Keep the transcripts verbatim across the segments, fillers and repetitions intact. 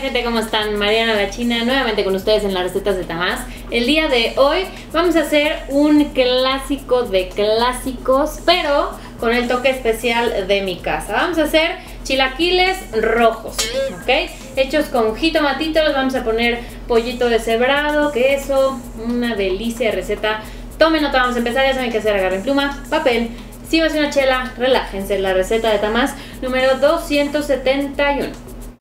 gente? ¿Cómo están? Mariana la China, nuevamente con ustedes en las recetas de Tamás. El día de hoy vamos a hacer un clásico de clásicos, pero con el toque especial de mi casa. Vamos a hacer chilaquiles rojos, ¿ok? Hechos con jitomatito, los vamos a poner pollito deshebrado, queso, una delicia de receta. Tomen nota, vamos a empezar, ya saben qué hacer, agarren pluma, papel. Si va a ser una chela, relájense. La receta de Tamás número doscientos setenta y uno.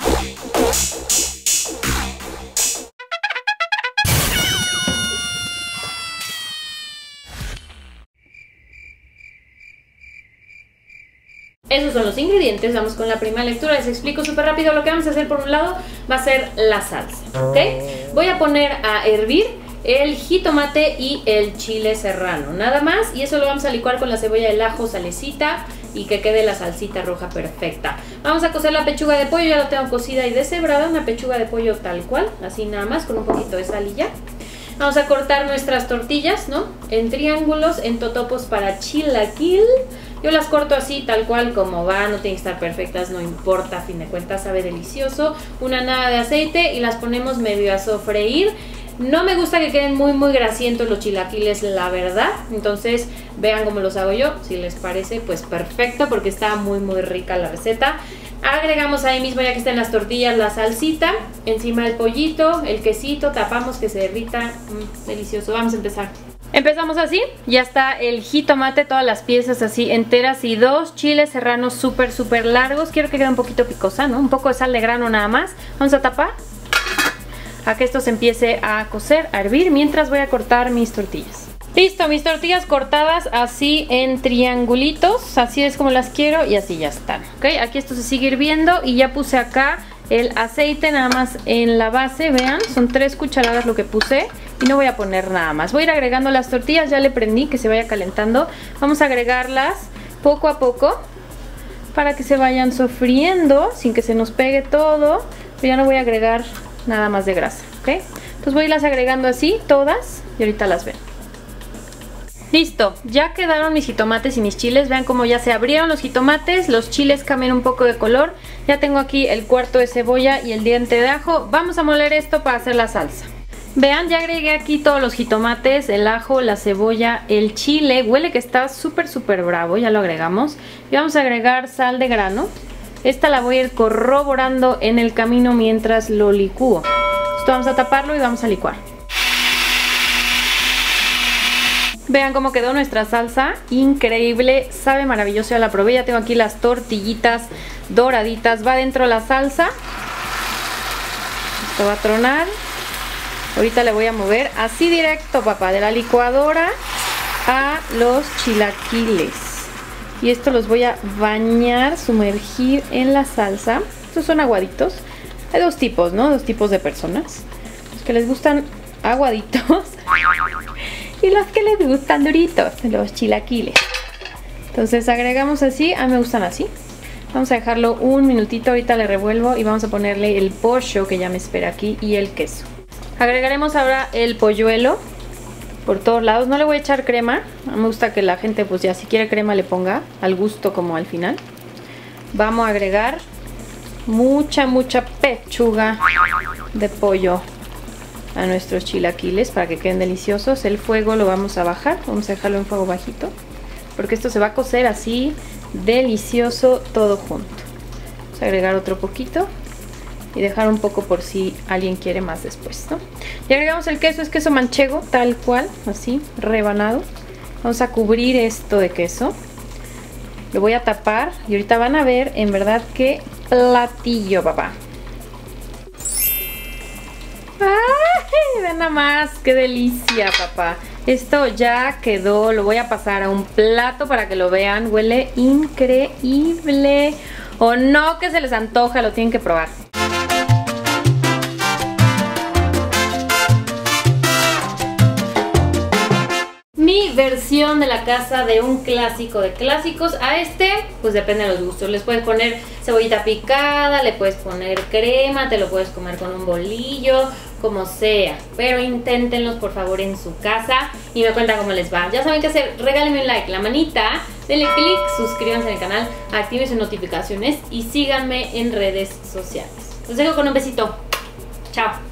Esos son los ingredientes, vamos con la primera lectura, les explico súper rápido. Lo que vamos a hacer por un lado va a ser la salsa, ¿ok? Voy a poner a hervir el jitomate y el chile serrano, nada más, y eso lo vamos a licuar con la cebolla, el ajo, salecita y que quede la salsita roja perfecta. Vamos a cocer la pechuga de pollo, ya la tengo cocida y deshebrada, una pechuga de pollo tal cual, así nada más, con un poquito de sal y ya. Vamos a cortar nuestras tortillas, ¿no? En triángulos, en totopos para chilaquil. Yo las corto así, tal cual como va, no tienen que estar perfectas, no importa, a fin de cuentas sabe delicioso. Una nada de aceite y las ponemos medio a sofreír. No me gusta que queden muy muy grasientos los chilaquiles, la verdad. Entonces vean cómo los hago yo, si les parece pues perfecto, porque está muy muy rica la receta. Agregamos ahí mismo, ya que están las tortillas, la salsita, encima el pollito, el quesito, tapamos que se derrita, mm, delicioso. Vamos a empezar. Empezamos así, ya está el jitomate, todas las piezas así enteras y dos chiles serranos súper súper largos. Quiero que quede un poquito picosa, ¿no? Un poco de sal de grano nada más. Vamos a tapar a que esto se empiece a cocer, a hervir, mientras voy a cortar mis tortillas. Listo, mis tortillas cortadas así en triangulitos, así es como las quiero y así ya están, ¿ok? Aquí esto se sigue hirviendo y ya puse acá el aceite nada más en la base, vean, son tres cucharadas lo que puse y no voy a poner nada más. Voy a ir agregando las tortillas, ya le prendí que se vaya calentando. Vamos a agregarlas poco a poco para que se vayan sofriendo sin que se nos pegue todo, pero ya no voy a agregar nada más de grasa, ¿ok? Entonces voy a irlas agregando así, todas, y ahorita las ven. Listo, ya quedaron mis jitomates y mis chiles. Vean cómo ya se abrieron los jitomates, los chiles cambian un poco de color. Ya tengo aquí el cuarto de cebolla y el diente de ajo. Vamos a moler esto para hacer la salsa. Vean, ya agregué aquí todos los jitomates, el ajo, la cebolla, el chile. Huele que está súper súper bravo, ya lo agregamos. Y vamos a agregar sal de grano. Esta la voy a ir corroborando en el camino mientras lo licúo. Esto vamos a taparlo y vamos a licuar. Vean cómo quedó nuestra salsa, increíble, sabe maravilloso, ya la probé, ya tengo aquí las tortillitas doraditas, va dentro la salsa. Esto va a tronar, ahorita le voy a mover así directo, papá, de la licuadora a los chilaquiles. Y esto los voy a bañar, sumergir en la salsa. Estos son aguaditos, hay dos tipos, ¿no? Dos tipos de personas, los que les gustan aguaditos y los que les gustan duritos, los chilaquiles. Entonces agregamos así, a mí me gustan así. Vamos a dejarlo un minutito, ahorita le revuelvo y vamos a ponerle el pollo que ya me espera aquí y el queso. Agregaremos ahora el polluelo por todos lados, no le voy a echar crema, a mí me gusta que la gente pues ya si quiere crema le ponga, al gusto como al final. Vamos a agregar mucha mucha pechuga de pollo a nuestros chilaquiles para que queden deliciosos. El fuego lo vamos a bajar, vamos a dejarlo en fuego bajito porque esto se va a cocer así delicioso todo junto. Vamos a agregar otro poquito y dejar un poco por si alguien quiere más después, ¿no? Y agregamos el queso, es queso manchego tal cual, así rebanado. Vamos a cubrir esto de queso, lo voy a tapar y ahorita van a ver en verdad qué platillo, papá. ¡Ay! Vean nada más, qué delicia, papá. Esto ya quedó, lo voy a pasar a un plato para que lo vean. Huele increíble. O no que se les antoja, lo tienen que probar. Mi versión de la casa de un clásico de clásicos. A este, pues depende de los gustos. Les puedes poner cebollita picada, le puedes poner crema, te lo puedes comer con un bolillo, como sea. Pero inténtenlos por favor en su casa y me cuentan cómo les va. Ya saben qué hacer, regálenme un like, la manita, denle click, suscríbanse al canal, activen sus notificaciones y síganme en redes sociales. Los dejo con un besito. Chao.